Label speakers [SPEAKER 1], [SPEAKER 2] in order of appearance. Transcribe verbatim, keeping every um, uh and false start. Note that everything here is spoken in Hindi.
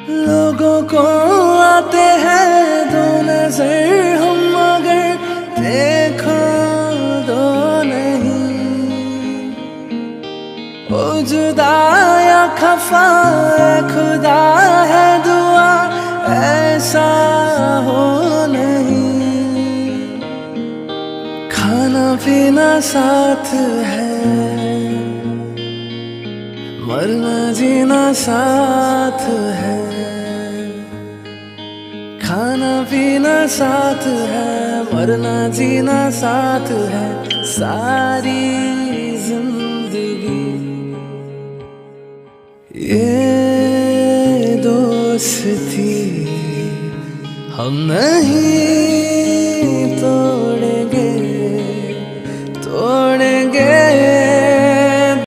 [SPEAKER 1] लोगों को आते हैं दो नजर, हम मगर देखो दो नहीं। ओ जुदा या खफा खुदा है दुआ ऐसा हो नहीं। खाना पीना साथ है, मरना जीना साथ है। खाना पीना साथ है, मरना जीना साथ है। सारी जिंदगी ये दोस्ती हम